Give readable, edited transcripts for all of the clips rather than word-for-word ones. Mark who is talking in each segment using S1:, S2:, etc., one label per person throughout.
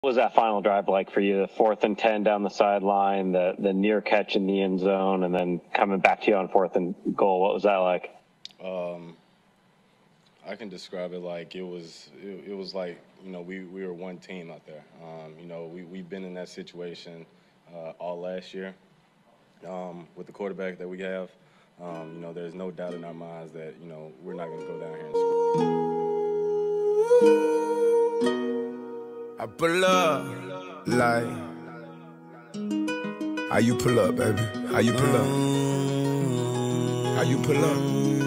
S1: What was that final drive like for you? The 4th and 10 down the sideline, the near catch in the end zone, and then coming back to you on 4th and goal. What was that like?
S2: I can describe it like it was like, you know, we were one team out there. You know, we've been in that situation all last year with the quarterback that we have. You know, there's no doubt in our minds that, you know, we're not going to go down here and score.
S3: I pull up, like, how you pull up, baby? How you pull up? How you pull up?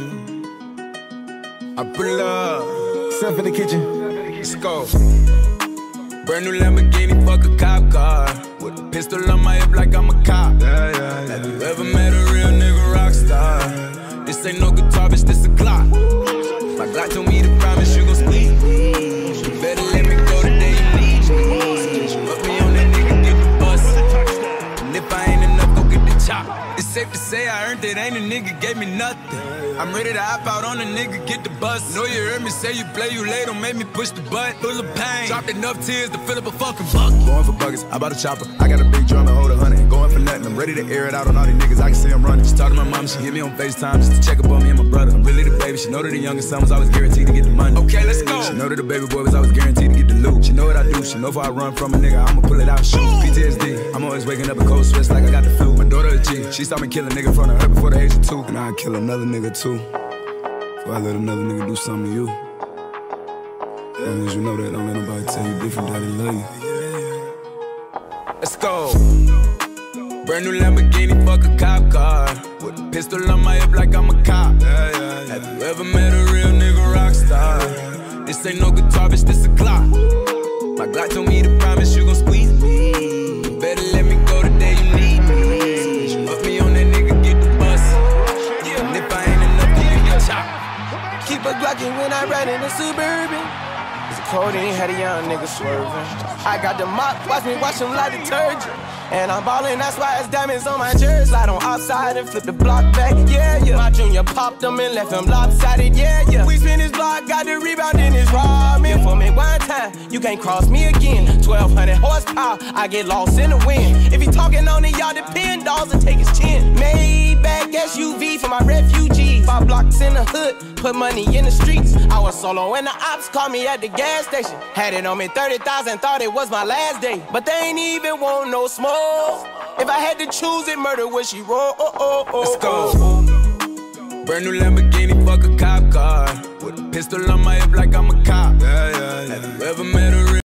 S3: I pull up. Step in the kitchen. Let's go. Brand new Lamborghini, fuck a cop car. With a pistol on my hip like I'm a cop. Have you ever met a real nigga rock star? This ain't no guitar, bitch, this a Glock. My Glock told me to promise you gon' squeeze. You better let me go the day you need me. Put me on that nigga, get the bus. And if I ain't enough, go get the chop. It's safe to say I earned it, ain't a nigga gave me nothing. I'm ready to hop out on a nigga, get the bus. Know you heard me say you play, you late, don't make me push the button. Full of pain, dropped enough tears to fill up a fucking bucket. Going for buckets, I bought a chopper. I got a big drum to hold 100. Going for nothing, I'm ready to air it out on all these niggas. I can see I'm running. She talked to my mom, she hit me on FaceTime just to check up on me and my brother. I'm really the baby, she know that the youngest son was always guaranteed to get the money. Okay, let's go. She know that the baby boy was always guaranteed to get the loot. She know what I do, she know if I run from a nigga, I'ma pull it out, shoot. PTSD, I'm always waking up in cold sweats like I got the flu. My daughter a G, she saw me kill a nigga in front of her before the age of 2. And I'd kill another nigga too. Before I let another nigga do something to you. As long as you know that, don't let nobody tell you different that they love you. Let's go. Brand new Lamborghini, fuck a cop car. With a pistol on my hip like I'm a cop. Have you ever met a real nigga rock star? This ain't no guitar, bitch, this a Glock. My Glock told me to promise you gon' squeeze me. You better let me go the day you need me. Put me on that nigga, get the bus. And if I ain't enough, you get the chop.
S4: Keep a Glockin' when I ride in the Suburban. It's cold and had a young nigga swerving. I got the mop, watch me wash him like detergent. And I'm ballin', that's why it's diamonds on my jersey. Slide on outside and flip the block back, yeah, yeah. My junior popped him and left him lopsided, yeah, yeah. We spin his block, got the rebound in his ramen. For me one time, you can't cross me again. 1200 horsepower, I get lost in the wind. If he talking on it, y'all depend, dolls and take his chin. Maybach SUV for my refugees. 5 blocks in the hood, put money in the streets. I was solo and the ops called me at the gas station. Had it on me 30,000, thought it was my last day. But they ain't even want no smoke. If I had to choose it, murder would she roll?
S3: Let's go. Brand new Lamborghini, fuck a cop car. With a pistol on my hip like I'm a cop. Have you ever met a real